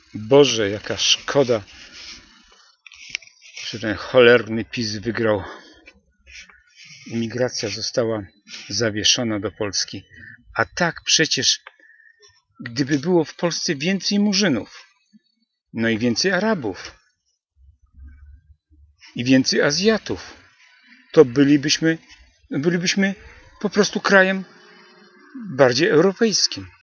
Boże, jaka szkoda, że ten cholerny PiS wygrał. Imigracja została zawieszona do Polski. A tak przecież, gdyby było w Polsce więcej Murzynów, no i więcej Arabów, i więcej Azjatów, to bylibyśmy po prostu krajem bardziej europejskim.